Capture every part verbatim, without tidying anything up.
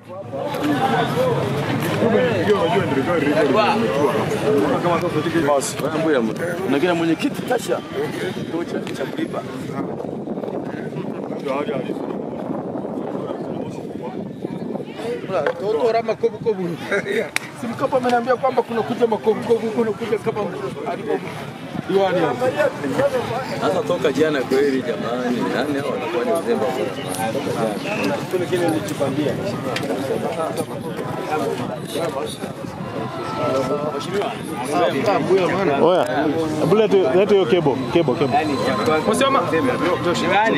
Nakina mwenyekiti Tasha. Cha kulipa. Toto rama kobu kobu. Simkapa ameniambia kwamba kuna kuja makobu kobu, kuna kuja kama alipo diwani. Sasa toka jana kweli jamani, nani hao wanakuwa ni uzembe sana. Kuna kile nilichokwambia. Oya, hebu lete lete hiyo cable, cable, cable. Unasema? Toshibani.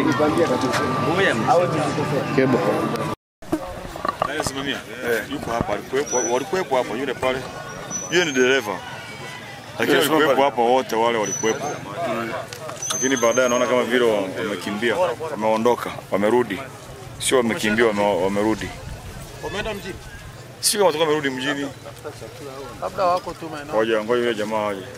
Cable. Haya simamia. Yuko hapa, alikuwepo, walikuwepo hapa yule pale. Yeye ni dereva. Lakini walikuwepo hapa wote wale walikuwepo. Lakini baadaye naona kama vile wamekimbia, wameondoka, wamerudi. Sio wamekimbia, wamerudi. Wameenda mjini. Sio kama toka merudi mjini. Labda wako tu maeneo. Ngoja ngoja yule jamaa aje.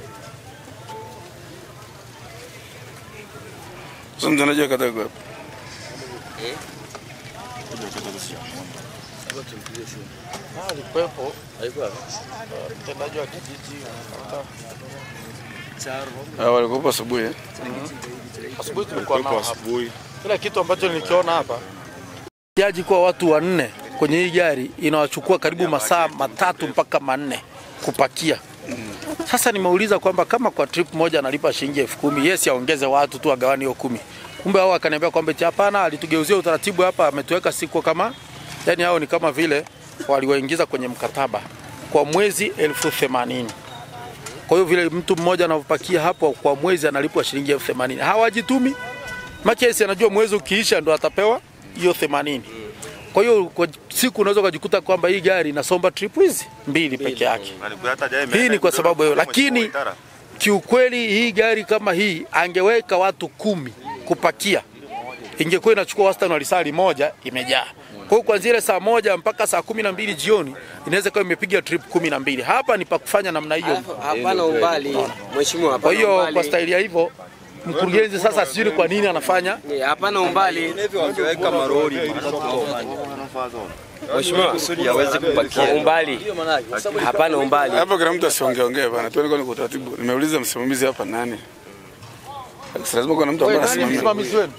Sasa mtanaje kata kwa? Eh? Ndio kata kwa sio. Sasa tumpigie simu. Ah, alikuwepo. Alikuwa. Mtendaji wa kijiji hata Charo. Ah, walikuwa asubuhi eh? Asubuhi tulikuwa nao asubuhi. Kila kitu ambacho nilikiona hapa. Jaji kwa watu wanne kwenye hii gari inawachukua karibu masaa matatu mpaka manne kupakia. Sasa nimeuliza kwamba kama kwa trip moja analipa shilingi elfu kumi, yes aongeze watu tu agawani hiyo kumi. Kumbe hao akaniambia kwamba hapana, alitugeuzia utaratibu hapa, ametuweka siku kama yani hao ni kama vile waliwaingiza kwenye mkataba kwa mwezi elfu themanini. Kwa hiyo vile mtu mmoja anapakia hapo kwa mwezi analipwa shilingi elfu themanini. Hawajitumi. Makesi anajua mwezi ukiisha ndo atapewa hiyo themanini. Kwa hiyo kwa siku unaweza kujikuta kwamba hii gari inasomba trip hizi mbili peke yake. Hii ni kwa sababu hiyo, lakini kiukweli hii gari kama hii angeweka watu kumi kupakia, ingekuwa inachukua wastani wa lisali moja imejaa. Kwa hiyo kuanzia ile saa moja mpaka saa kumi na mbili jioni inaweza kuwa imepiga trip kumi na mbili. Hapa ni pa kufanya namna hiyo. Hapana umbali mheshimiwa, hapana. Kwa hiyo kwa staili ya hivyo mkurugenzi sasa sijui kwa nini anafanya hapana umbali, wangeweka maroli mheshimiwa kusudi hawezi kupakia umbali. Hapana umbali. Hapa kila mtu asiongeongee bana. Tuone kwa utaratibu. Nimeuliza msimamizi hapa nani? Lazima kuna mtu ambaye anasimamia. Msimamizi wenu.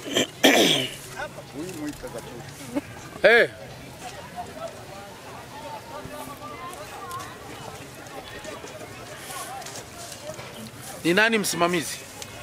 Eh. Ni nani msimamizi?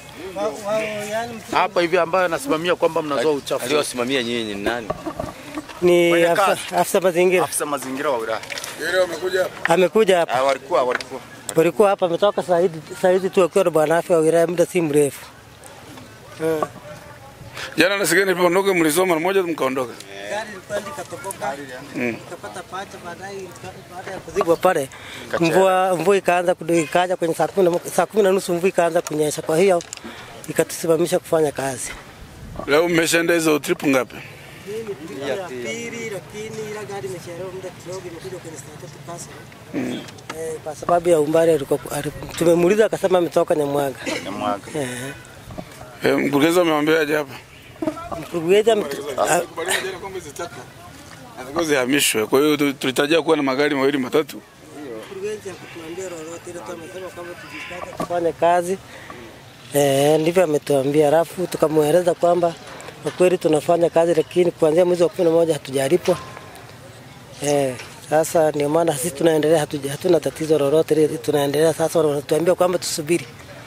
Hapa hivi ambaye anasimamia kwamba mnazoa uchafu. Aliyosimamia nyinyi ni nani? Ni afisa mazingira. Afisa mazingira wa wilaya. Yule amekuja hapa. Amekuja hapa. Ah, walikuwa walikuwa. Walikuwa hapa, ametoka saa hizi saa hizi tu akiwa na bwana afya wa wilaya muda si mrefu. Eh. Jana nasikia nilipoondoka mlisoma mara moja mkaondoka. Gari ilikuwa ikatoboka. Ikapata pacha baadaye baada ya kuzibwa pale. Mvua mvua ikaanza kudoikaja kwenye saa kumi saa kumi na nusu mvua ikaanza kunyesha. Kwa hiyo ikatusimamisha kufanya kazi. Leo mmeshaenda hizo trip ngapi? Ya pili, lakini ila gari imechelewa muda kidogo, imekuja kwenye saa tatu pasa. Eh, kwa sababu ya umbali alikuwa tumemuuliza akasema ametoka Nyamwaga. Nyamwaga. Eh. Eh, mkurugenzi amemwambia aje hapa? Mkurugenzi alikubaliana jana kwamba hizo tatu atakoze hamishwe. Kwa hiyo tulitarajia kuwa na magari mawili matatu. Mkurugenzi akutuambia lolote, ile tumesema kama tujipata kufanya kazi. Eh, ndivyo ametuambia. Alafu tukamweleza kwamba kwa kweli tunafanya kazi, lakini kuanzia mwezi wa kumi na moja hatujalipwa. Eh, sasa ndio maana sisi tunaendelea, hatuja hatuna tatizo lolote, tunaendelea. Sasa wanatuambia kwamba tusubiri.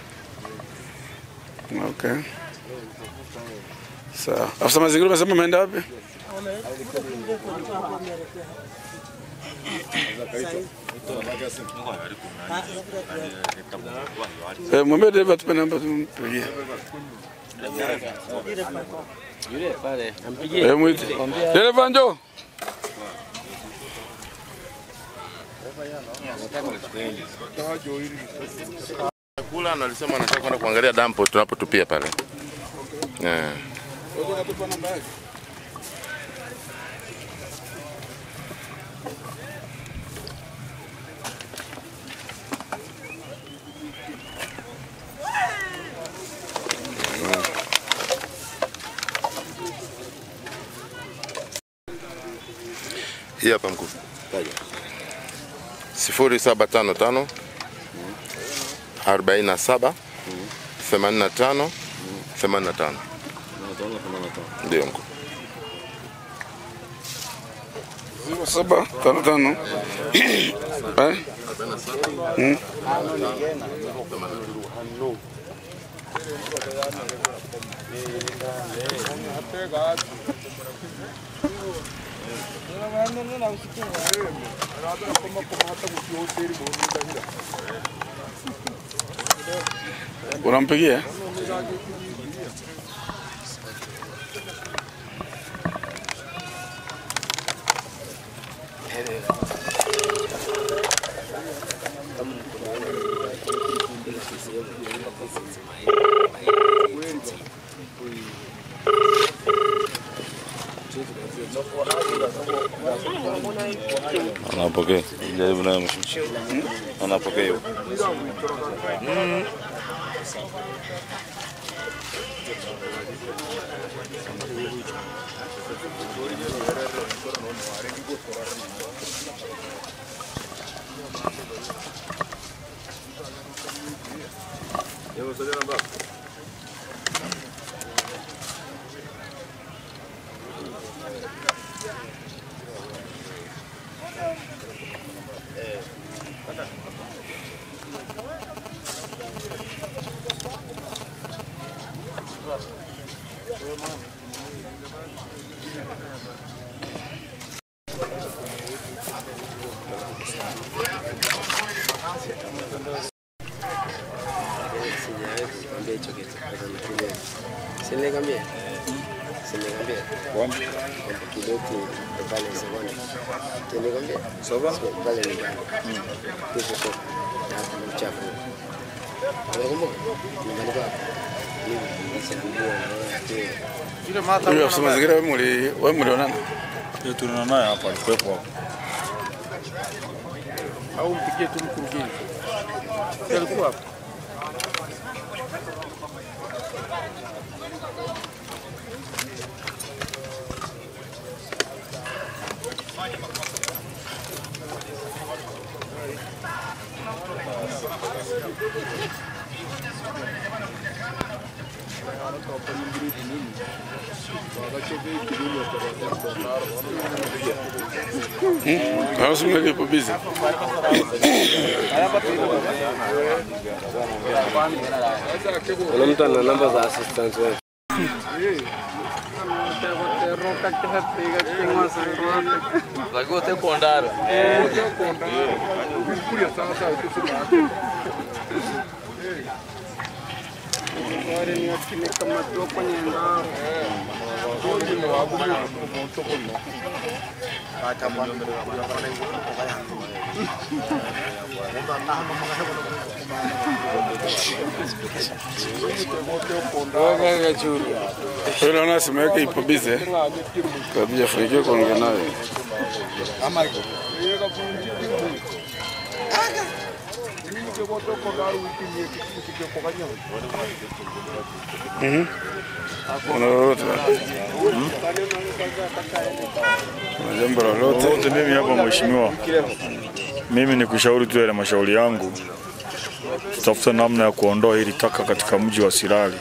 Okay. Sawa. Afisa mazingira umesema umeenda wapi? Eh, mwambie dereva tupe namba tumpigie. Yule pale ampigie. Eh, mwite. Dereva njoo. Kula na alisema anataka kwenda kuangalia dampo tunapotupia pale. Eh. Hii hapa mkuu. sifuri saba tano tano arobaini na saba themanini na tano themanini na tano. Ndio mkuu. sifuri saba tano tano eh? Mm. Unampigia? Anapokea. Jaribu naye mshushe. Anapokea hiyo. Mm. Yo, soy namba. Sini kambia. Sini kambia. Kwa kidoti pale sokoni. Sini kambia. Sokoni pale ni. Mm. Kesho soko. Na mchafu. Unakumbuka? Nimeandika. Mimi nishaambia na Ile mata Huyo afisa mazingira wewe mli wewe mlionana? Ndio tunaona naye hapa alikuwepo hapo. au mpigie tu mkurugenzi. Alikuwa hapo. Harus meli po busy. Kuna mtu ana namba za assistant wewe. Lagu te kondar. Wale ni wakine kama tu kwenye ndaro. Wewe una simu yake ipo busy. Kabisa fike kuongea naye. Mhm. Kuna lolote? Mhm. Kuna jambo lolote? Mimi hapa mheshimiwa. Mimi ni kushauri tu ile mashauri yangu. Tutafuta namna ya kuondoa hili taka katika mji wa Sirari.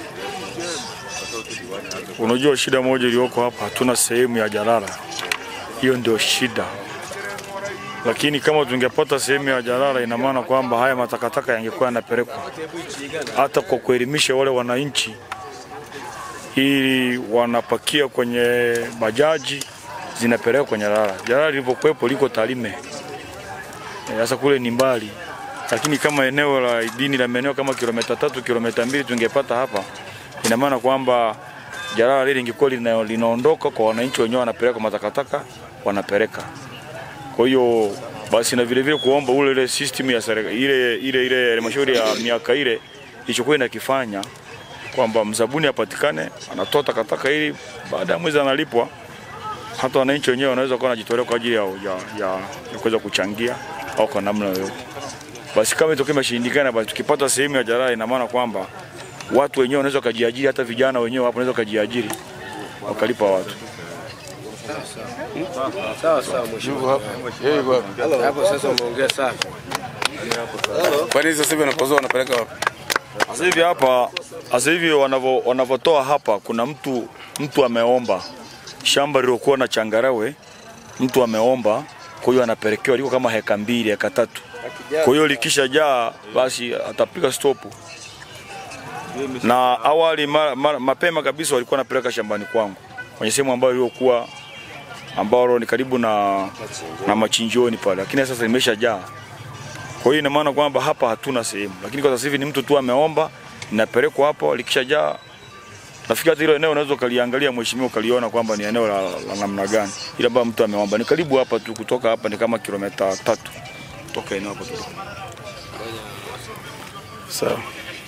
Unajua shida moja iliyoko hapa, hatuna sehemu ya jalala. Hiyo ndio shida. Lakini kama tungepata sehemu ya jalala, ina maana kwamba haya matakataka yangekuwa yanapelekwa hata kwa kuelimisha wale wananchi, ili wanapakia kwenye bajaji zinapelekwa kwenye jalala. Jalala lilipokuwepo liko Tarime. Sasa kule ni mbali. Lakini kama eneo la idini la maeneo kama kilomita tatu, kilomita mbili tungepata hapa, ina maana kwamba jalala lile lingekuwa lina, linaondoka kwa wananchi wenyewe, wanapeleka matakataka wanapeleka. Kwa hiyo basi na vile vile kuomba ule ile system ya serikali ile ile ile halmashauri ya miaka ile ilichokuwa inakifanya kwamba mzabuni apatikane, anatoa takataka ili baada ya mwezi analipwa. Hata wananchi wenyewe wanaweza kuwa wanajitolea kwa ajili ya ya, ya, ya kuweza kuchangia au kwa namna yoyote. Basi kama itokee mashindikana, basi tukipata sehemu ya jalala, ina maana kwamba watu wenyewe wanaweza kujiajiri, hata vijana wenyewe hapo wanaweza kujiajiri wakalipa watu. Sawa sawa mheshimiwa. Yeye wapi? Hapo sasa umeongea safi. Kwa nini sasa hivi wanapozoa wanapeleka wapi? Sasa hivi hapa, sasa hivi wanavo wanavotoa hapa, kuna mtu mtu ameomba shamba lilokuwa na changarawe, mtu ameomba, kwa hiyo anapelekewa liko kama heka mbili, heka tatu. Kwa hiyo likisha jaa basi atapiga stop. Na awali ma, ma, mapema kabisa walikuwa wanapeleka shambani kwangu, kwenye sehemu ambayo ilikuwa ambao ni karibu na na machinjioni pale, lakini sasa limesha jaa. Kwa hiyo ina maana kwamba hapa hatuna sehemu, lakini kwa sasa hivi ni mtu tu ameomba, ninapelekwa hapo, likishajaa. Nafikiri hilo eneo unaweza kaliangalia mheshimiwa, ukaliona kwamba ni eneo la, la namna gani. Ila baba mtu ameomba, ni karibu hapa tu, kutoka hapa ni kama kilomita tatu kutoka eneo hapo tu. Sawa.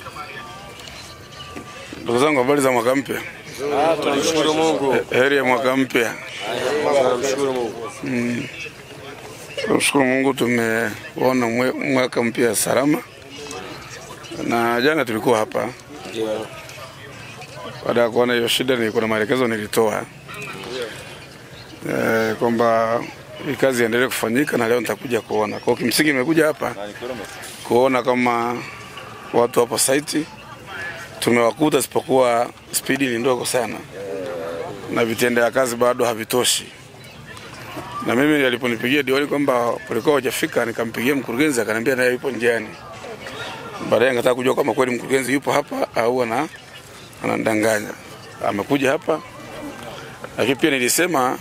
Ndugu zangu, habari za mwaka mpya? Ah, tunamshukuru Mungu. Heri ya mwaka mpya. Tunamshukuru Mungu. Mm. Tunamshukuru Mungu, tumeona mwaka mpya salama. Na jana tulikuwa hapa. Ndio. Baada ya kuona hiyo shida, nilikuwa na maelekezo nilitoa. Eh, kwamba hii kazi iendelee kufanyika, na leo nitakuja kuona. Kwa kimsingi nimekuja hapa kuona kama watu hapo site tumewakuta, isipokuwa spidi ni ndogo sana na vitendea kazi bado havitoshi. Na mimi niliponipigia diwani kwamba polikuwa hajafika, nikampigia mkurugenzi, akaniambia naye yupo njiani. Baadaye ngataka kujua kama kweli mkurugenzi yupo hapa au ana anadanganya. Amekuja hapa, lakini pia nilisema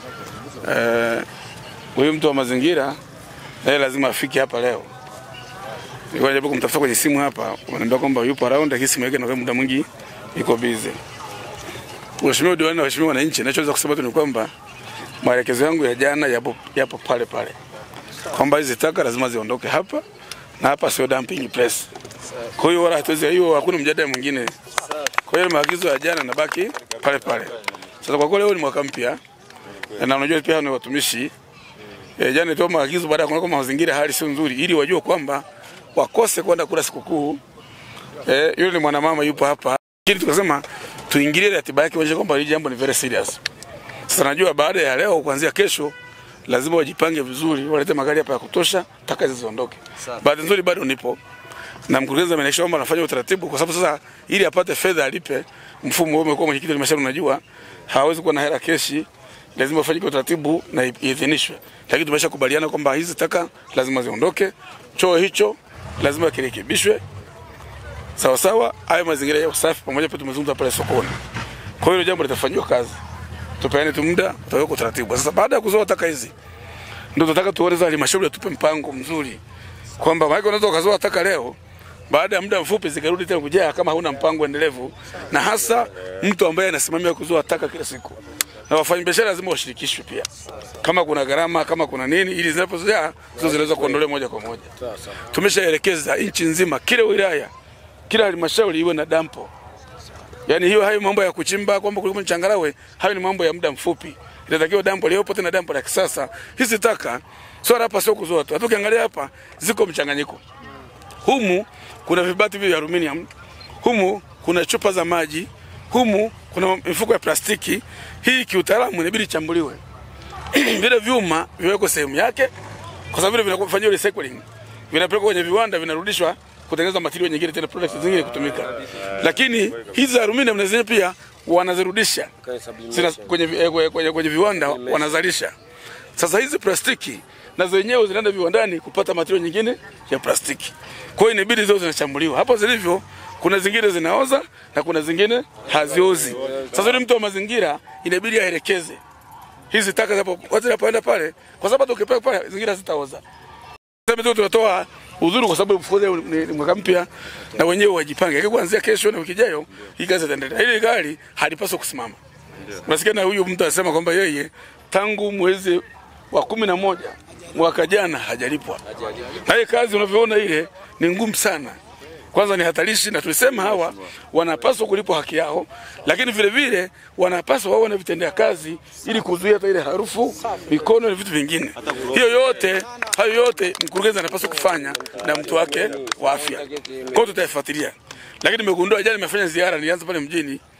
eh huyu mtu wa mazingira naye lazima afike hapa leo. Nilikuwa najaribu kumtafuta kwenye simu hapa, wananiambia kwamba yupo around, lakini simu yake na muda mwingi iko busy. Mheshimiwa diwani na waheshimiwa wananchi, ninachoweza kusema tu ni kwamba maelekezo yangu ya jana yapo yapo pale pale, kwamba hizi taka lazima ziondoke hapa, na hapa sio dumping place. Kwa hiyo wala hatuwezi, hiyo hakuna mjadala mwingine. Kwa hiyo maagizo ya jana nabaki pale pale. Sasa kwa kweli leo ni mwaka mpya, na unajua pia ni watumishi. E, jana nitoa maagizo baada ya kuona kama mazingira hali sio nzuri, ili wajue kwamba wakose kwenda kula sikukuu. Eh, yule ni mwanamama yupo hapa. Lakini tukasema tuingilie ratiba yake, waje kwamba hili jambo ni very serious. Sasa najua baada ya leo kuanzia kesho lazima wajipange vizuri, walete magari hapa ya kutosha, taka ziondoke. Baada nzuri bado nipo. Na mkurugenzi amenishauri kwamba anafanya utaratibu, kwa sababu sasa ili apate fedha alipe, mfumo wao umekuwa mwenyekiti wa halmashauri, unajua hawezi kuwa na hela keshi, lazima ufanyike utaratibu na iidhinishwe. Lakini tumeshakubaliana kwamba hizi taka lazima ziondoke, choo hicho lazima kirekebishwe sawa sawa, hayo mazingira ya usafi pamoja, pia tumezungumza pale sokoni. Kwa hiyo jambo litafanywa kazi, tupeane tu muda, tutaweka utaratibu. Sasa baada ya kuzoa taka hizi, ndio tunataka tuone halmashauri tupe mpango mzuri, kwamba maana unaweza kuzoa taka leo, baada ya muda mfupi zikarudi tena kujaa, kama hauna mpango endelevu, na hasa mtu ambaye anasimamia kuzoa taka kila siku. Na wafanyabiashara lazima washirikishwe pia, kama kuna gharama, kama kuna nini, ili zinapozaa hizo zinaweza kuondolewa moja kwa moja. Tumeshaelekeza nchi nzima, kila wilaya, kila halmashauri iwe na dampo. Yaani hiyo hayo mambo ya kuchimba kwamba kulikuwa changarawe, hayo ni mambo ya muda mfupi. Inatakiwa dampo leo pote na dampo la kisasa. Hizi taka sio hapa, sio kuzoa tu. Hata ukiangalia hapa ziko mchanganyiko. Humu kuna vibati vya aluminium, humu kuna chupa za maji, humu kuna mifuko ya plastiki. Hii kiutaalamu inabidi chambuliwe. Vile vyuma viwekwe sehemu yake, kwa sababu vile vinafanywa recycling. Vinapelekwa kwenye viwanda, vinarudishwa kutengeneza material nyingine, tena products zingine kutumika. Lakini hizi aluminium na zenyewe pia wanazirudisha kwenye kwenye kwenye viwanda, wanazalisha. Sasa hizi plastiki na zenyewe zinaenda viwandani kupata material nyingine ya plastiki. Kwa hiyo inabidi zote zinachambuliwa. Hapo zilivyo kuna zingine zinaoza na kuna zingine haziozi. Sasa yule mtu wa mazingira inabidi aelekeze hizi taka hapo watu wanapoenda pale, kwa sababu ukipeka pale zingine zitaoza. Sasa ndio tunatoa udhuru, kwa sababu mfuko ni mwaka mpya na wenyewe wajipange. Kuanzia kesho na wiki ijayo hii kazi itaendelea. Ile gari halipaswi kusimama. Unasikia na huyu mtu anasema kwamba yeye tangu mwezi wa kumi na moja mwaka jana hajalipwa. Na hii kazi unavyoona ile ni ngumu sana. Kwanza ni hatarishi, na tulisema hawa wanapaswa kulipwa haki yao, lakini vile vile wanapaswa wao na vitendea kazi ili kuzuia hata ile harufu, mikono na vitu vingine. Hiyo yote, hayo yote mkurugenzi anapaswa kufanya na mtu wake wa afya. Kwa hiyo tutaifuatilia. Lakini nimegundua jana nimefanya ziara, nilianza pale mjini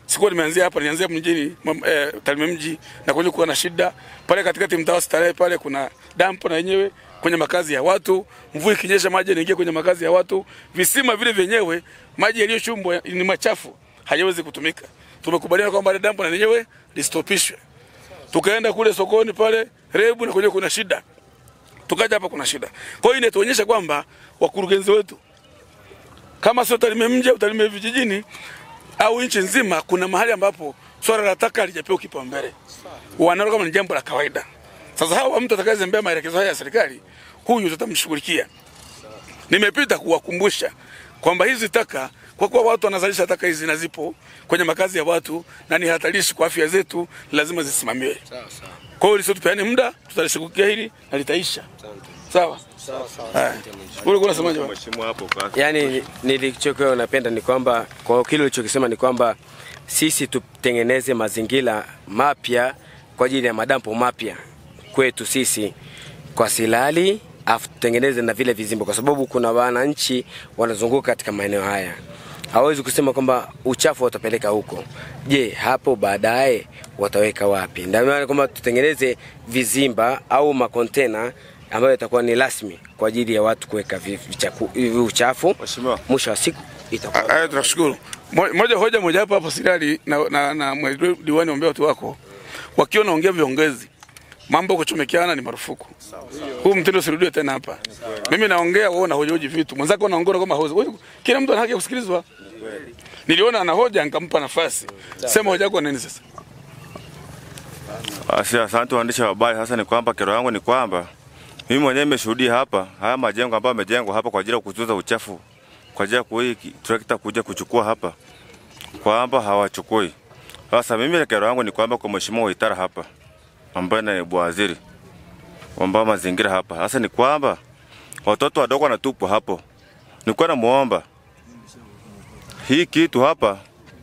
Sikuwa nimeanzia hapa, nianzia mjini eh, Tarime mji na kwenye kuwa na shida. Pale katikati mtaa Starehe pale kuna dampo na yenyewe kwenye makazi ya watu. Mvua ikinyesha maji yanaingia kwenye makazi ya watu. Visima vile vyenyewe maji yaliyochumbwa ni machafu, hayawezi kutumika. Tumekubaliana kwamba dampo na yenyewe listopishwe. Tukaenda kule sokoni pale Rebu na kwenye kuna shida. Tukaja hapa kuna shida. Kwa hiyo inatuonyesha kwamba wakurugenzi wetu kama sio Tarime mji au Tarime vijijini au nchi nzima, kuna mahali ambapo swala la taka halijapewa kipaumbele. Wanaona kama ni jambo la kawaida. Sasa hawa mtu atakayezembea maelekezo haya ya serikali, huyu tutamshughulikia. Nimepita kuwakumbusha kwamba hizi taka, kwa kuwa watu wanazalisha taka hizi na zipo kwenye makazi ya watu na ni hatarishi kwa afya zetu, lazima zisimamiwe. Sawa sawa. Kwa hiyo tupeane muda, tutalishughulikia hili na litaisha. Sawa? Sawa sawa. Wewe kuna semaje mheshimiwa hapo kaka? Yaani nilichokuwa napenda ni kwamba kwa kile ulichokisema ni kwamba sisi tutengeneze mazingira mapya kwa ajili ya madampo mapya kwetu sisi kwa Silali, afu tutengeneze na vile vizimba, kwa sababu kuna wananchi wanazunguka katika maeneo haya. Hawezi kusema kwamba uchafu watapeleka huko. Je, hapo baadaye wataweka wapi? Ndio maana kwamba tutengeneze vizimba au makontena ambayo itakuwa ni rasmi kwa ajili ya watu kuweka uchafu. Mwisho wa siku itakuwa. Haya, tunashukuru. Moja hoja moja hapa hapa Silali na na, na diwani ombea watu wako wakiwa naongea viongezi. Mambo kuchomekeana ni marufuku. Huu mtindo usirudie tena hapa. Mimi naongea wewe unahoja hoji vitu. Mwenzako anaongea kama hoja. Kila mtu ana haki ya kusikilizwa. Niliona ana hoja nikampa nafasi. Sema hoja yako nini sasa? Asia, asante waandishi wa habari. Sasa ni kwamba kero yangu ni kwamba mimi mwenyewe nimeshuhudia hapa haya majengo ambayo yamejengwa hapa kwa ajili ya kuzuza uchafu. Kwa ajili ya kuiki trekta kuja kuchukua hapa. Kwamba hawachukui. Sasa mimi kero yangu ni kwamba kwa mheshimiwa Waitara hapa, ambaye ni naibu waziri wa mazingira hapa. Sasa ni kwamba watoto wadogo wanatupwa hapo. Nilikuwa namuomba hii kitu hapa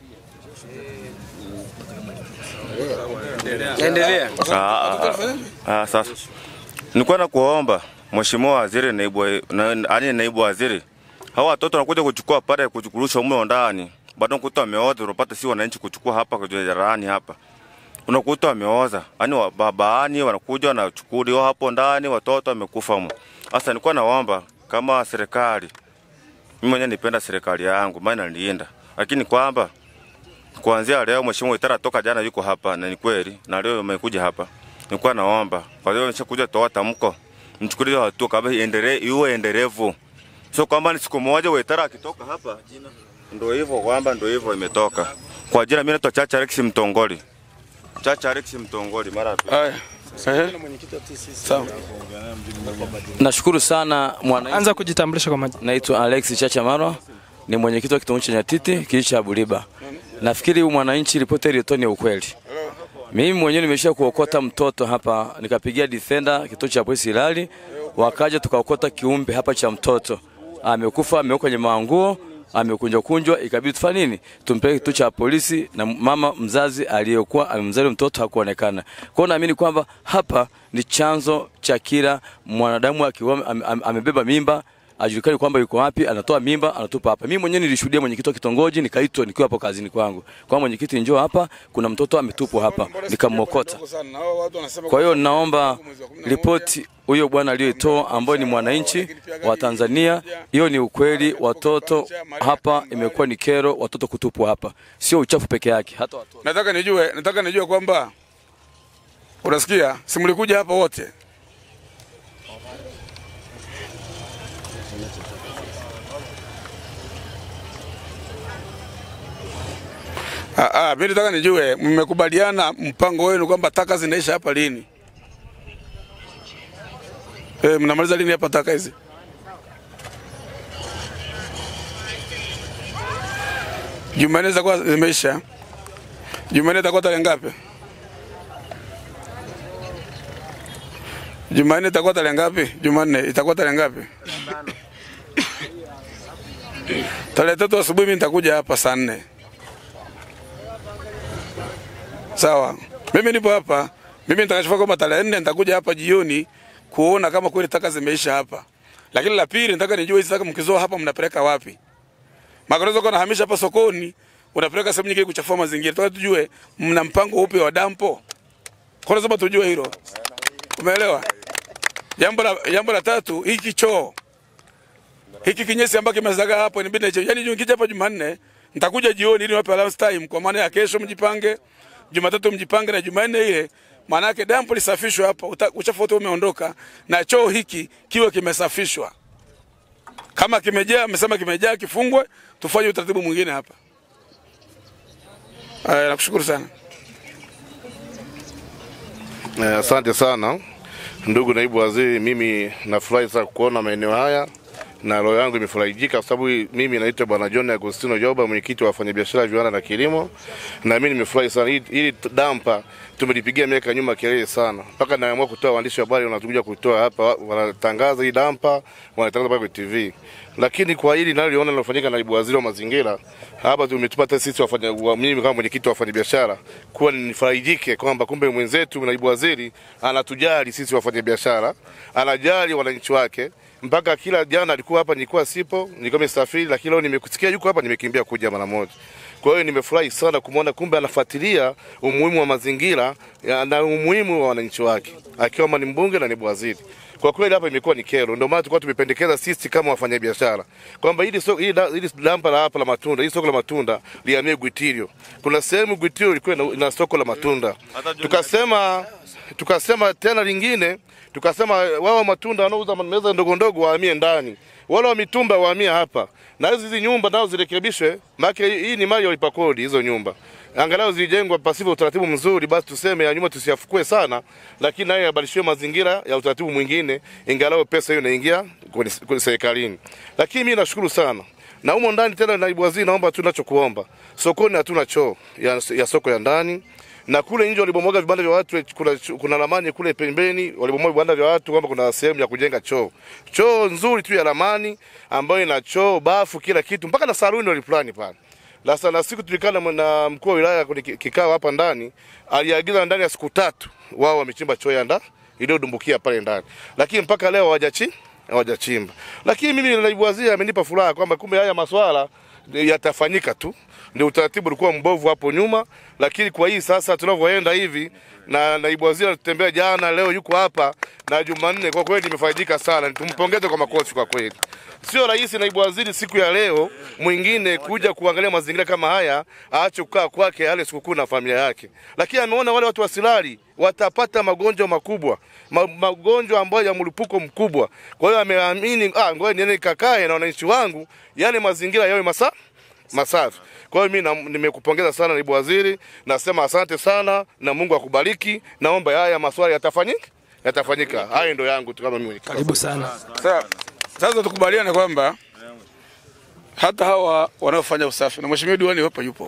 endelea. Ah, ah, sasa nilikuwa nakuomba mheshimiwa waziri, naibu ani naibu waziri, hawa watoto wanakuja kuchukua pale kuchukulisha ume ndani, bado kuta wameoza, unapata si wananchi kuchukua hapa kwa jirani hapa. Unakuta wameoza, yani babaani wanakuja wanachukuliwa hapo ndani, watoto wamekufa mwa. Sasa nilikuwa naomba kama serikali, mimi mwenyewe nipenda serikali yangu maana nilinda, lakini kwamba kuanzia leo mheshimiwa Waitara toka jana yuko hapa na ni kweli na leo amekuja hapa. Nilikuwa naomba kwa hiyo nimeshakuja toa tamko, mchukulie hatua kabla iendelee iwe endelevu. Sio kwamba ni siku moja Waitara akitoka hapa jina ndio hivyo, kwamba ndio hivyo imetoka. Kwa jina mimi naitwa Chacha Alex Mtongoli. Chacha Alex Mtongoli mara pili. Haya. Sawa. Sawa. Nashukuru sana mwana. Anza kujitambulisha kwa majina. Naitwa Alex Chacha Marwa, ni mwenyekiti wa kitongoji cha Nyatiti, kijiji cha Buliba. Nafikiri huyu mwananchi ripoti ile ni ukweli. Mimi mwenyewe nimesha kuokota mtoto hapa, nikapigia defender kituo cha polisi Silali, wakaja tukaokota kiumbe hapa cha mtoto. Amekufa, amewekwa kwenye manguo, amekunjwa kunjwa, ikabidi tufanye nini? Tumpeleke kituo cha polisi na mama mzazi aliyekuwa amemzaa mtoto hakuonekana. Kwa hiyo naamini kwamba hapa ni chanzo cha kila mwanadamu akiwa am, am, amebeba mimba, ajulikane kwamba yuko wapi, anatoa mimba, anatupa hapa. Mimi mwenyewe nilishuhudia mwenyekiti wa kitongoji, nikaitwa nikiwa hapo kazini kwangu. Kwa mwenyekiti, njoo hapa, kuna mtoto ametupwa hapa, nikamwokota. Kwa hiyo naomba ripoti huyo bwana aliyoitoa ambaye ni mwananchi wa Tanzania, hiyo ni ukweli. Watoto hapa imekuwa ni kero, watoto kutupwa hapa. Sio uchafu peke yake, hata watoto. Nataka nijue, nataka nijue kwamba unasikia, si mlikuja hapa wote? Ah ah, mimi nataka nijue mmekubaliana mpango wenu kwamba taka zinaisha hapa lini? Eh, mnamaliza lini hapa taka hizi? Jumanne zitakuwa zimeisha. Jumanne itakuwa tarehe ngapi? Jumanne itakuwa tarehe ngapi? Jumanne itakuwa tarehe ngapi? Tarehe tatu asubuhi mimi nitakuja hapa saa nne. Sawa. Mimi nipo hapa. Mimi nitakachofanya kwamba tarehe nne nitakuja hapa jioni kuona kama kweli taka zimeisha hapa. Lakini la pili nataka nijue hizi taka mkizoa hapa mnapeleka wapi? Magorozo kwa nahamisha hapa sokoni, unapeleka sehemu nyingine kuchafua mazingira. Tunataka tujue mna mpango upi wa dampo. Kwa sababu tujue hilo. Umeelewa? Jambo la jambo la tatu, hiki choo. Hiki kinyesi ambacho kimezaga hapo ni bidii. Yaani nikija hapa Jumanne, nitakuja jioni ili niwape allowance time kwa maana ya kesho mjipange, Jumatatu mjipange na Jumanne ile maana yake dampo lisafishwe hapa, uchafu wote umeondoka na choo hiki kiwe kimesafishwa. Kama kimejaa, amesema kimejaa kifungwe, tufanye utaratibu mwingine hapa. Aya, nakushukuru sana. Asante sana ndugu naibu waziri, mimi nafurahi sana kuona maeneo haya na roho yangu imefurahijika kwa sababu mimi naitwa Bwana John Agostino Joba, mwenyekiti wa wafanyabiashara viwanda na kilimo, na mimi nimefurahi sana hili dampa tumelipigia miaka nyuma kelele sana. Mpaka naamua kutoa waandishi wa habari wanakuja kutoa hapa, wanatangaza hii dampa, wanatangaza kwa T V. Lakini kwa hili naliona linafanyika na naibu waziri wa mazingira, hapa tumetupata sisi wafanya mimi kama mwenyekiti wa wafanyabiashara kuwa nifarijike kwamba kumbe mwenzetu naibu waziri anatujali sisi wafanyabiashara, anajali wananchi wake. Mpaka kila jana alikuwa hapa, nilikuwa sipo, nilikuwa nimesafiri, lakini leo nimekusikia yuko hapa, nimekimbia kuja mara moja. Kwa hiyo nimefurahi sana kumuona kumbe anafuatilia umuhimu wa mazingira na umuhimu wa wananchi wake, akiwa ni mbunge na naibu waziri. Kwa kweli hapa imekuwa ni kero, ndio maana tulikuwa tumependekeza sisi kama wafanyabiashara kwamba hili soko hili hili dampa la hapa la matunda, hili soko la matunda lihamie Gwitirio. Kuna sehemu Gwitirio ilikuwa na soko la matunda. Tukasema tukasema tena lingine, tukasema wao matunda wanauza meza ndogo ndogo wahamie ndani. Wale wa mitumba wahamia hapa. Na hizi nyumba nao zirekebishwe, maana hii ni mali ya lipa kodi hizo nyumba. Angalau zijengwe pasipo utaratibu mzuri, basi tuseme ya nyumba tusiyafukue sana, lakini nayo yabadilishwe mazingira ya utaratibu mwingine, ingalau pesa hiyo inaingia kwenye serikalini. Lakini mimi nashukuru sana. Na humo ndani tena naibu waziri, naomba tunachokuomba. Sokoni hatuna choo ya, ya soko ya ndani. Na kule nje walibomoga vibanda vya watu, kuna kuna ramani kule pembeni walibomoga vibanda vya watu kwamba kuna sehemu ya kujenga choo. Choo nzuri tu ya ramani ambayo ina choo, bafu, kila kitu, mpaka na saluni waliplani pale. La sana siku tulikana na mkuu wa wilaya kwenye kikao hapa ndani, aliagiza ndani ya siku tatu wao wamechimba choo ya ndani iliyodumbukia pale ndani. Lakini mpaka leo hawajachi hawajachimba. Lakini mimi naibu waziri amenipa furaha kwamba kumbe haya masuala yatafanyika tu. Ndio utaratibu ulikuwa mbovu hapo nyuma, lakini kwa hii sasa tunavyoenda hivi na naibu waziri anatembea jana, leo yuko hapa na Jumanne, kwa kweli nimefaidika sana. Tumpongeze kwa makofi kwa kweli. Sio rahisi naibu waziri siku ya leo mwingine kuja kuangalia mazingira kama haya, aache kukaa kwake yale sikukuu na familia yake. Lakini ameona wale watu wa Silali watapata magonjwa makubwa, ma, magonjwa ambayo ya mlipuko mkubwa. Kwa hiyo ameamini, ah, ngoja niende kakae na wananchi wangu, yale mazingira yawe masa masafi. Kwa hiyo mimi nimekupongeza sana naibu waziri, nasema asante sana na Mungu akubariki. Naomba haya maswali yatafanyika, yatafanyika. Hayo ndio yangu tu kama mimi. Karibu sana. Sasa sasa tukubaliane kwamba hata hawa wanaofanya usafi na mheshimiwa diwani hapa yupo.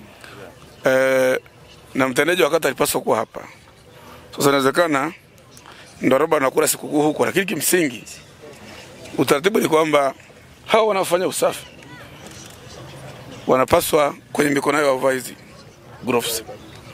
Eh, na mtendaji wakati alipaswa kuwa hapa. Sasa inawezekana ndio roba anakula sikukuu huko, lakini kimsingi utaratibu ni kwamba hawa wanaofanya usafi wanapaswa kwenye mikono yao wavae hizi gloves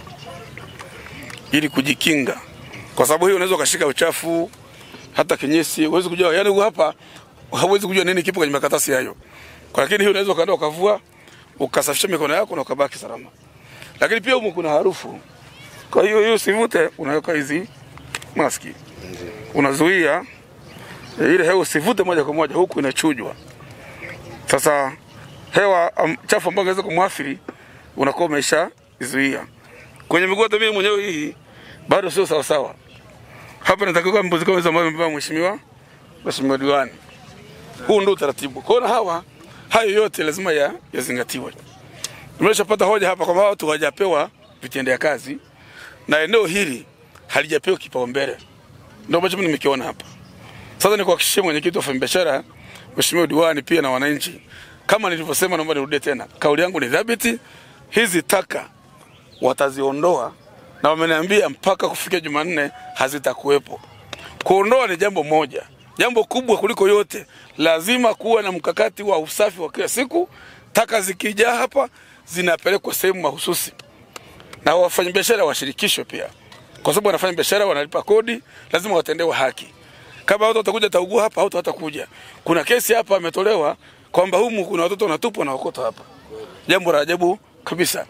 ili kujikinga, kwa sababu hiyo unaweza ukashika uchafu hata kinyesi, huwezi kujua, yani hapa hauwezi kujua nini kipo kwenye makatasi hayo. Kwa lakini hiyo unaweza ukaenda ukavua ukasafisha mikono yako na ukabaki salama. Lakini pia huko kuna harufu, kwa hiyo hiyo usivute, unaweka hizi maski, unazuia ile hewa usivute moja kwa moja, huku inachujwa. Sasa hewa um, chafu ambayo inaweza kumwathiri unakuwa umesha izuia. Kwenye miguu hata mimi mwenyewe hii bado sio sawa sawa. Hapa nataka mbuzi kama hizo ambazo mbaya mheshimiwa mheshimiwa diwani. Huu ndio utaratibu. Kwa hiyo hawa hayo yote lazima ya yazingatiwe. Tumeshapata hoja hapa kwamba watu hawajapewa vitendea kazi na eneo hili halijapewa kipaumbele. Ndio ambacho mimi nimekiona hapa. Sasa ni kuhakikishia mwenyekiti wa wafanyabiashara, mheshimiwa diwani pia na wananchi, kama nilivyosema, naomba nirudie tena. Kauli yangu ni dhabiti, hizi taka wataziondoa na wameniambia mpaka kufikia Jumanne hazitakuwepo. Kuondoa ni jambo moja. Jambo kubwa kuliko yote, lazima kuwa na mkakati wa usafi wa kila siku. Taka zikija hapa zinapelekwa sehemu mahususi. Na wafanyabiashara washirikishwe pia. Kwa sababu wanafanya biashara, wanalipa kodi, lazima watendewe haki. Kama watu watakuja taugua hapa, watu hatakuja. Kuna kesi hapa ametolewa kwamba humu kuna watoto wanatupwa na wakota hapa. Jambo la ajabu kabisa.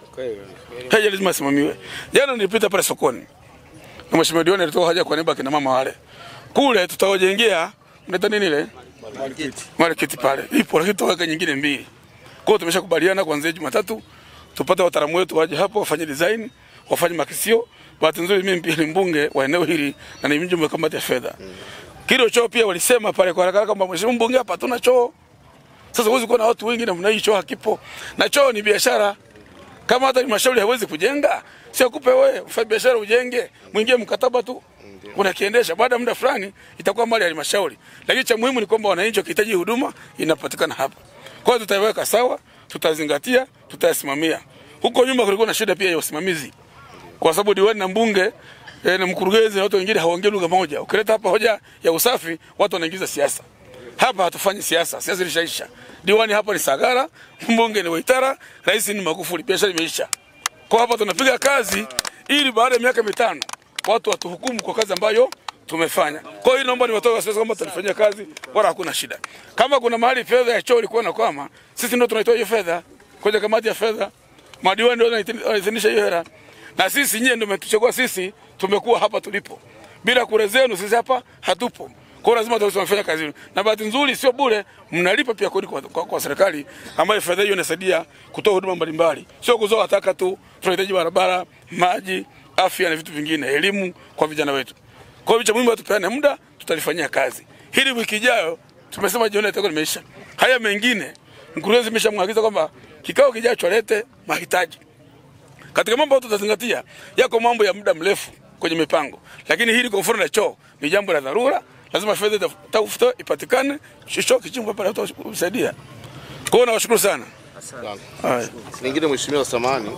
Haja lazima simamiwe. Jana nilipita pale sokoni. Na mheshimiwa diwani alitoa haja kwa niaba kina mama wale. Kule tutawajengea mnaita nini ile? Market. Market pale. Ipo lakini tutaweka nyingine mbili. Kwa hiyo tumeshakubaliana kuanzia Jumatatu tupate wataalamu wetu waje hapo wafanye design, wafanye makisio. Bahati nzuri mimi pia ni mbunge wa eneo hili na ni mjumbe wa kamati ya fedha. Kile choo pia walisema pale kwa haraka kwamba mheshimiwa mbunge hapa hatuna choo. Sasa huwezi kuona watu wengi na mnai choo hakipo. Na choo ni biashara. Kama hata halmashauri haiwezi kujenga, si akupe wewe ufanye biashara ujenge, mwingie mkataba tu. Unakiendesha baada ya muda fulani itakuwa mali ya halmashauri. Lakini cha muhimu ni kwamba wananchi wakihitaji huduma inapatikana hapa. Kwa hiyo tutaiweka sawa, tutazingatia, tutasimamia. Huko nyuma kulikuwa na shida pia ya usimamizi. Kwa sababu diwani na mbunge e, na mkurugenzi na watu wengine hawaongei lugha moja. Ukileta hapa hoja ya usafi, watu wanaingiza siasa. Hapa hatufanyi siasa, siasa ilishaisha. Diwani hapa ni Sagara, mbunge ni Waitara, rais ni Magufuli, biashara imeisha. Kwa hapa tunapiga kazi ili baada ya miaka mitano watu watuhukumu kwa kazi ambayo tumefanya. Kwa hiyo naomba niwatoe sasa kwamba tulifanyia kazi wala hakuna shida. Kama kuna mahali fedha ya choo ilikuwa na kwama, sisi ndio tunaitoa hiyo fedha kwenye kamati ya fedha. Madiwani ndio wanaidhinisha hiyo hela. Na sisi nyie ndio mmetuchagua sisi, tumekuwa hapa tulipo. Bila kura zenu sisi hapa hatupo. Kwa lazima tuwafanye kazi. Na bahati nzuri sio bure, mnalipa pia kodi kwa, kwa, kwa serikali ambayo fedha hiyo inasaidia kutoa huduma mbalimbali. Sio kuzoa taka tu, tunahitaji barabara, maji, afya na vitu vingine, elimu kwa vijana wetu. Kwa hiyo cha muhimu tupeane muda, tutalifanyia kazi. Hili wiki ijayo tumesema jioni itakuwa imeisha. Haya mengine mkurugenzi ameshamwagiza kwamba kikao kijacho alete mahitaji. Katika mambo ambayo tutazingatia yako mambo ya muda mrefu kwenye mipango. Lakini hili kwa mfano la choo ni jambo la dharura, lazima fedha tafutwe ipatikane, choo kichimbo pale utasaidia. Kwa hiyo nawashukuru sana. Asante. Lingine mheshimiwa samani,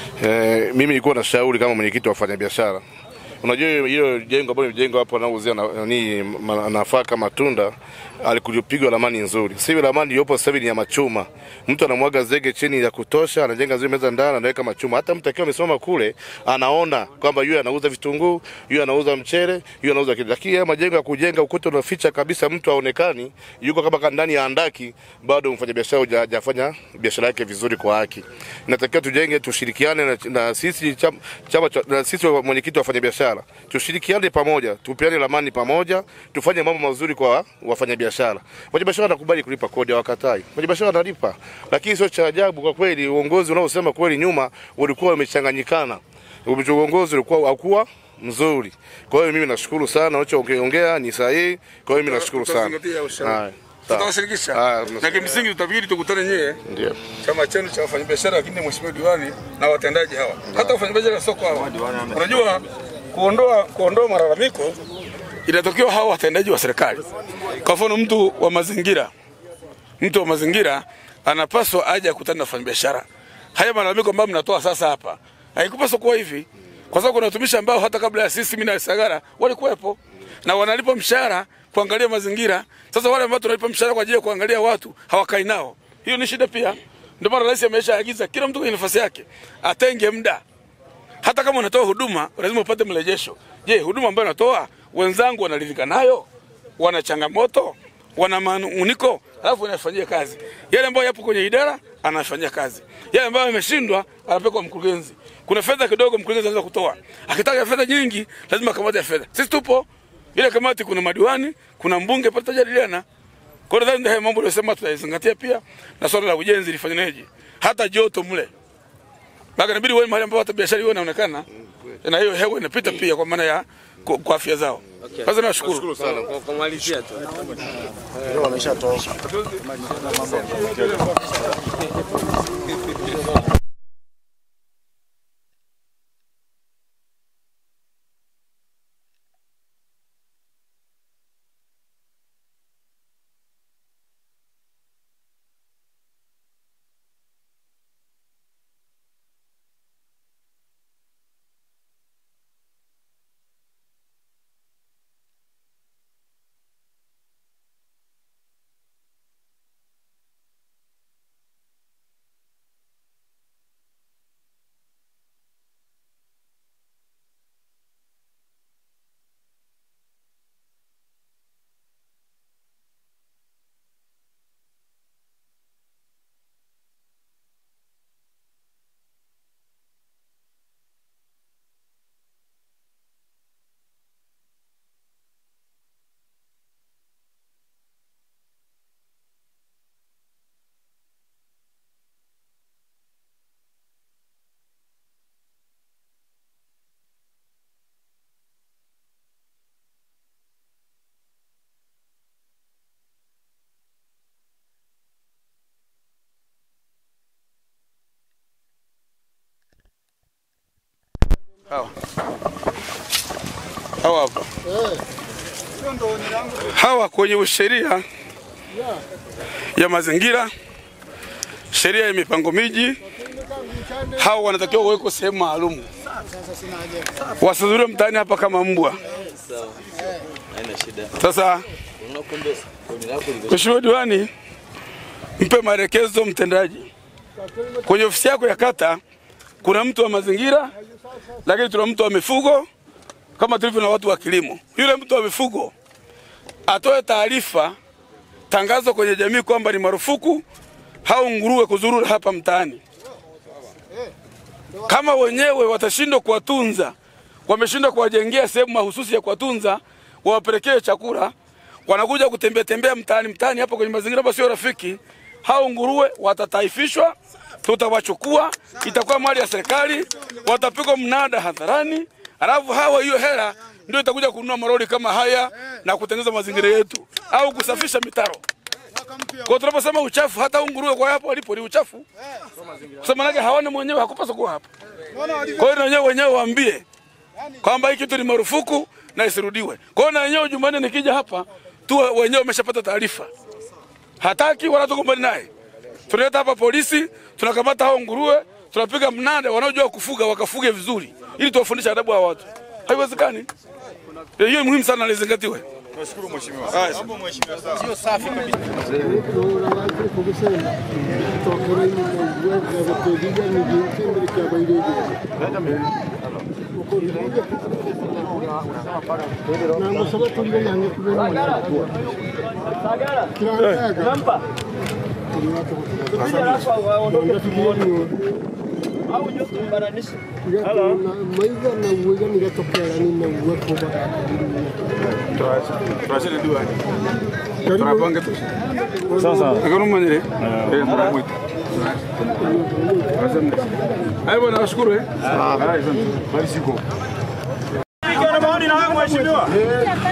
eh, mimi nilikuwa na shauri kama mwenyekiti wa wafanyabiashara. Unajua hiyo jengo ambalo jengo hapo anauzia nani nafaka matunda alikujipigwa ramani nzuri. Sasa hivi ramani yopo sasa hivi ni ya machuma. Mtu anamwaga zege chini ya kutosha, anajenga zile meza ndani anaweka machuma. Hata mtu akiwa amesimama kule anaona kwamba yule anauza vitunguu, yule anauza mchele, yule anauza kitu. Lakini haya majengo ya kujenga ukuta unaficha kabisa, mtu aonekani yuko kama ndani ya andaki, bado mfanyabiashara hajafanya biashara yake vizuri kwa haki. Inatakiwa tujenge, tushirikiane na, na sisi chama, chama na sisi mwenyekiti wa wafanyabiashara. Tushirikiane pamoja, tupeane ramani pamoja, tufanye mambo mazuri kwa wafanyabiashara. Wafanyabiashara wanakubali kulipa kodi ya wakatai. Wafanyabiashara wanalipa. Lakini sio cha ajabu kwa kweli, uongozi unaosema kweli nyuma ulikuwa umechanganyikana. Uongozi ulikuwa hakuwa mzuri. Kwa hiyo mimi nashukuru sana, unachoongea ni sahihi. Kwa hiyo mimi nashukuru sana. Haya. Tutawashirikisha. Na kimsingi tutabidi tukutane nyewe. Ndio. Chama chenu cha wafanyabiashara, lakini mheshimiwa diwani na watendaji hawa. Hata wafanyabiashara soko hawa. Unajua kuondoa kuondoa malalamiko inatokea hawa watendaji wa serikali. Kwa mfano mtu wa mazingira, mtu wa mazingira anapaswa aje kukutana na wafanyabiashara. Haya malalamiko ambayo mnatoa sasa hapa haikupaswa kuwa hivi, kwa sababu kuna watumishi ambao hata kabla ya sisi mimi na Sagara walikuwepo na wanalipa mshahara kuangalia mazingira. Sasa wale ambao tunalipa mshahara kwa ajili ya kuangalia watu hawakai nao, hiyo ni shida pia. Ndio maana rais ameshaagiza kila mtu kwenye nafasi yake atenge muda. Hata kama unatoa huduma lazima upate mrejesho. Je, huduma ambayo unatoa wenzangu wanaridhika nayo? Wana changamoto? Wana manunguniko? Alafu unafanyia kazi. Yale ambayo yapo kwenye idara anafanyia kazi. Yale ambayo yameshindwa anapeleka mkurugenzi. Kuna fedha kidogo mkurugenzi anaweza kutoa. Akitaka fedha nyingi lazima kamati ya fedha. Sisi tupo. Ile kamati kuna madiwani, kuna mbunge pata jadiliana. Kwa hiyo ndio mambo aliyosema tutazingatia pia, na swala la ujenzi lifanyaje? Hata joto mle. Baka inabidi wewe mahali ambapo biashara hiyo inaonekana na hiyo hewa inapita pia kwa maana ya kwa afya zao. Sasa nashukuru sana kwa kumalizia tu. Ndio wameshatoa. Hawa. Hawa hapa. Hawa kwenye sheria ya mazingira, sheria ya mipango miji, hawa wanatakiwa wawekwe sehemu maalum. Wasizurure mtaani hapa kama mbwa. Sasa Mheshimiwa Diwani, mpe maelekezo mtendaji. Kwenye ofisi yako ya kata kuna mtu wa mazingira, lakini tuna mtu wa mifugo kama tulivyo na watu wa kilimo. Yule mtu wa mifugo atoe taarifa, tangazo kwenye jamii kwamba ni marufuku hao nguruwe kuzurura hapa mtaani. Kama wenyewe watashindwa kuwatunza, wameshindwa kuwajengea sehemu mahususi ya kuwatunza, wawapelekee chakula, wanakuja kutembea tembea mtaani mtaani hapa kwenye mazingira ambayo sio rafiki, hao nguruwe watataifishwa, tutawachukua, itakuwa mali ya serikali, watapigwa mnada hadharani, alafu hawa hiyo hela ndio itakuja kununua maroli kama haya na kutengeneza mazingira yetu au kusafisha mitaro. Kwa tunaposema uchafu, hata nguruwe kwa hapo walipo ni uchafu. Kwa maana hawana mwenyewe, hakupaswa kuwa hapa. Kwa hiyo wenyewe wenyewe waambie kwamba hiki kitu ni marufuku na isirudiwe. Kwa hiyo na wenyewe Jumanne nikija hapa tu wenyewe wameshapata taarifa. Hataki wala tukumbani naye. Tunaleta hapa polisi, tunakamata hao nguruwe, tunapiga mnada, wanaojua kufuga wakafuge vizuri ili tuwafundishe adabu wa watu. Haiwezekani. Hiyo muhimu sana lizingatiwe. Nashukuru mheshimiwa. Haya, sababu mheshimiwa sawa. Sio safi kabisa. au ndio kumbananisha hala maiga na uwega nigatokea ni na uwe kwa Tuache ni dua. Tunapanga tu. Sasa, akano manyere. Eh, tunamwita. Hayo bwana nashukuru eh. Ah, asante. Bali siko. Niko na maoni na wewe mheshimiwa.